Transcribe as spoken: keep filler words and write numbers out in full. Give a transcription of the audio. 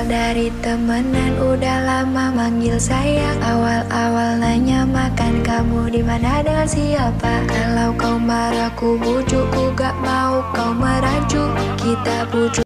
dari temenan, udah lama manggil sayang. Awal-awal nanya makan kamu di mana dengan siapa. Kalau kau marah ku bujuk, ku gak mau kau merajuk. Kita bujuk